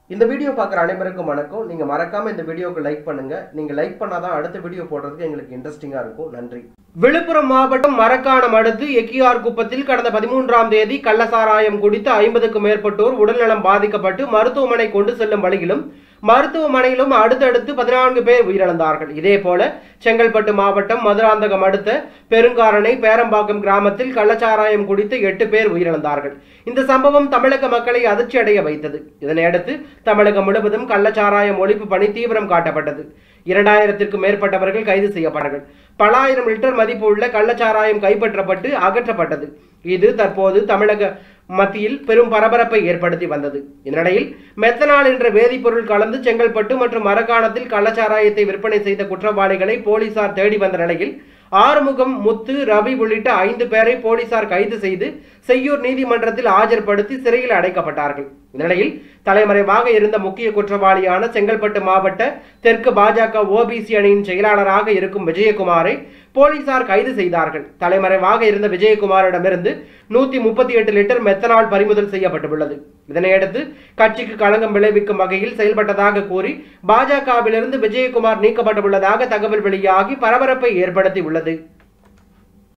இந்த வீடியோ பார்க்குற அனைவருக்கும் வணக்கம். நீங்க மறக்காம இந்த வீடியோக்கு லைக் பண்ணுங்க. நீங்க லைக் பண்ணாதான் அடுத்த வீடியோ போடுறதுக்கு எங்களுக்கு இன்ட்ரெஸ்டிங்கா இருக்கும். நன்றி. விழுப்புரம் மாவட்டம் மரக்காணம் அடுத்து எக்கியார் குப்பத்தில் கடந்த 13ஆம் தேதி கள்ளசாராயம் குடித்து 50க்கும் மேற்பட்டோர் உடல்நலம் பாதிக்கப்பட்டு மருத்துவமனை கொண்டு செல்லும் வழியிலும் மருத்துவமனையிலும் அடுத்தடுத்து 14 பேர் உயிரிழந்தார்கள். இதேபோல செங்கல்பட்டு மாவட்டம் மதுராந்தகம் அடுத்த பெருங்காரணை பேரம்பாக்கம் கிராமத்தில் கள்ளச்சாராயம் குடித்து 8 பேர் உயிரிழந்தார்கள். இந்த சம்பவம் தமிழக மக்களை அதிர்ச்சி அடைய வைத்தது. இதனையடுத்து தமிழகம் முழுவதும் கள்ளச்சாராயம் ஒழிப்பு பணி தீவிரம் காட்டப்பட்டது. 2000க்கும் மேற்பட்டவர்கள் கைது செய்யப்பட்டார்கள். பல ஆயிரம் லிட்டர் மதிப்பு உள்ள கள்ளச்சாராயம் கைப்பற்றப்பட்டு அகற்றப்பட்டது. இது தற்போது தமிழக மத்தியில் பெரும் பரபரப்பை ஏற்படுத்தி வந்தது. இந்நிலையில் மெத்தனால் என்ற வேதிப்பொருள் கலந்து செங்கல்பட்டு மற்றும் மரக்காணத்தில் கள்ளச்சாராயத்தை விற்பனை செய்த குற்றவாளிகளை போலீசார் தேடி வந்த நிலையில் ஆறுமுகம், முத்து, ரவி உள்ளிட்ட 5 பேரை போலீசார் கைது செய்து செய்யூர் நீதிமன்றத்தில் ஆஜர்படுத்தி சிறையில் அடைக்கப்பட்டார்கள். இந்நிலையில் தலைமறைவாக இருந்த முக்கிய குற்றவாளியான செங்கல்பட்டு மாவட்ட தெற்கு பாஜக ஓபிசி அணியின் செயலாளராக இருக்கும் விஜயகுமாரை போலீசார் கைது செய்தார்கள். தலைமறைவாக இருந்த விஜயகுமாரிடமிருந்து 138 லிட்டர் மெத்தனால் பறிமுதல் செய்யப்பட்டுள்ளது. இதனையடுத்து கட்சிக்கு களங்கம் விளைவிக்கும் வகையில் செயல்பட்டதாக கூறி பாஜகவிலிருந்து விஜயகுமார் நீக்கப்பட்டுள்ளதாக தகவல் வெளியாகி பரபரப்பை ஏற்படுத்தி உள்ளது.